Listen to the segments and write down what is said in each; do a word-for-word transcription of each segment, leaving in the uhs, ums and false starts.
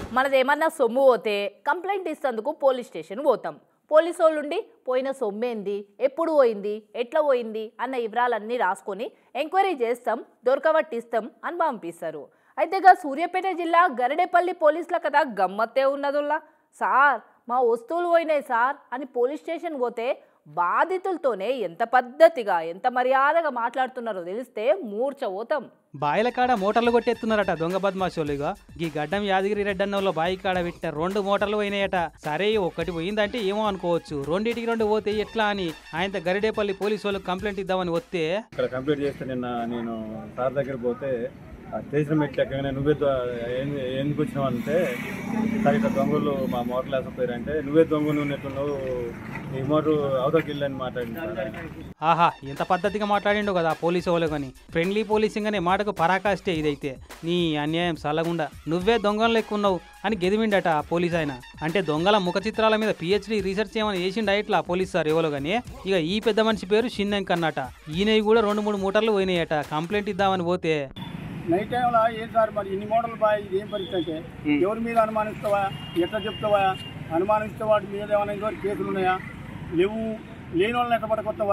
మనదేమన్నా సొమ్ము పోతే కంప్లైంట్ ఇస్తేందుకు పోలీస్ స్టేషన్ పోతాం. పోలీసు వాళ్ళుండి పోయిన సొమ్మేంది, ఎప్పుడు పోయింది, ఎట్లా పోయింది అన్న వివరాలన్నీ రాసుకొని ఎంక్వైరీ చేస్తాం, దొరకబట్టిస్తాం అని పంపిస్తారు. అయితే గా సూర్యాపేట జిల్లా గరిడేపల్లి పోలీసుల కథ గమ్మత్తే ఉన్నదుల్లా. సార్ మా వస్తువులు పోయినాయి సార్ అని పోలీస్ స్టేషన్ పోతే బాధితులతోనే ఎంత పద్ధతిగా ఎంత మర్యాదగా మాట్లాడుతున్నారో తెలిస్తే మూర్ఛ పోతాం. బాయిల కాడ మోటార్లు కొట్టేస్తున్నారట దొంగ బద్మాషోలుగా. ఈ గడ్డం యాదగిరి రెడ్డన్నోళ్ళు బాయి కాడ పెట్టిన రెండు మోటార్లు పోయినాయట. సరే ఒక్కటి పోయిందంటే ఏమో అనుకోవచ్చు, రెండింటికి రెండు పోతే ఎట్లా అని ఆయన గరిడేపల్లి పోలీసు వాళ్ళకి కంప్లైంట్ ఇద్దామని వస్తే ఇక్కడ కంప్లైంట్ చేస్తే నిన్న నేను సార్ దగ్గర పోతే చేసిన మెట్లు ఎక్కగానే నువ్వే ఎందుకు వచ్చినావు అంటే సార్ ఇట్లా దొంగలు మా మోటార్లు వేసపోయారంటే నువ్వే దొంగలు ఉన్నట్టున్నావు, ఈ మోటారు అవతలకి వెళ్ళని మాట్లాడింది. ఆహా ఎంత పద్ధతిగా మాట్లాడిండు కదా పోలీసు వాళ్ళు. కానీ ఫ్రెండ్లీ పోలీసింగ్ అనే మాటకు పరాకాష్టే ఇదైతే. నీ అన్యాయం సలగుండా నువ్వే దొంగలు ఎక్కున్నావు అని గెదివిండట ఆ పోలీస్ ఆయన. అంటే దొంగల ముఖ చిత్రాల మీద పిహెచ్డి రీసెర్చ్ ఏమని చేసిండ ఇట్లా పోలీస్ సార్ ఎవరో కానీ. ఇక ఈ పెద్ద మనిషి పేరు షిన్నెంక్ అన్నట. ఈయనవి కూడా రెండు మూడు మోటార్లు పోయినాయట. కంప్లైంట్ ఇద్దామని పోతే నైట్ టైంలో ఏం సార్ మరి ఇన్ని మోడల్ బాయ్ ఇది ఏం పరిస్థితి అంటే ఎవరి మీద అనుమానిస్తావా, ఎట్లా చెప్తావా, అనుమానిస్తే వాటి మీద ఏమైనా ఇదివరకు కేసులు ఉన్నాయా, లేవు, లేని వాళ్ళని ఎట్లా పట్టుకొస్తావా,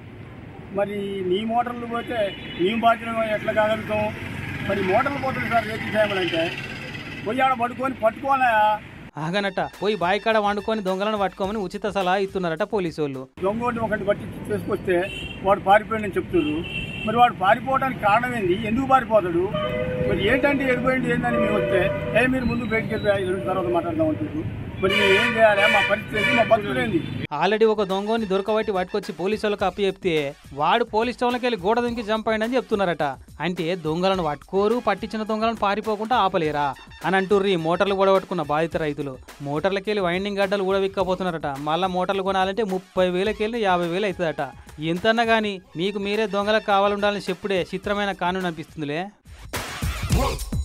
మరి నీ మోటార్లు పోతే మేము బాధ్యత ఎట్లా కాగలుగుతాం, మరి మోటార్లు పోతుంది సార్ రేపు చేయాలంటే పోయి ఆడ పట్టుకొని పట్టుకోవాలా. ఆగనట పోయి బాయి కాడ వండుకొని దొంగలను పట్టుకోమని ఉచిత సలహా ఇస్తున్నారట పోలీసు వాళ్ళు. దొంగోటి ఒకటి పట్టి చేసుకొస్తే వాడు పారిపోయాడని చెప్తున్నారు. మరి వాడు పారిపోవడానికి కారణం ఏంది, ఎందుకు పారిపోతాడు, మరి ఏంటంటే ఎడిపోయింది ఏంటని మేము వస్తే ఏ మీరు ముందు బయటికి వెళ్ళి ఐదు రోజుల తర్వాత మాట్లాడదాం అంటారు. మరి మేము ఏం చేయాలి, మా పరిస్థితి మా బతుకులేంది. ఆల్రెడీ ఒక దొంగని దొరకబట్టి పట్టుకొచ్చి పోలీసు వాళ్ళకి అప్పు చెప్తే వాడు పోలీస్ స్టేషన్కి వెళ్ళి గోడ దుంకి చంపాయని చెప్తున్నారట. అంటే దొంగలను పట్టుకోరు, పట్టించిన దొంగలను పారిపోకుండా ఆపలేరా అని అంటుర్రు ఈ మోటార్లు కూడబట్టుకున్న బాధిత రైతులు. మోటార్లకి వెళ్ళి వైండింగ్ గడ్డలు కూడా విక్కపోతున్నారట. మళ్ళీ మోటార్లు కొనాలంటే ముప్పై వేలకి వెళ్ళి యాభై వేలు అవుతుందట. ఎంతన్నా కానీ మీకు మీరే దొంగలకు కావాలండాలని చెప్పుడే చిత్రమైన కానూన్ అనిపిస్తుందిలే.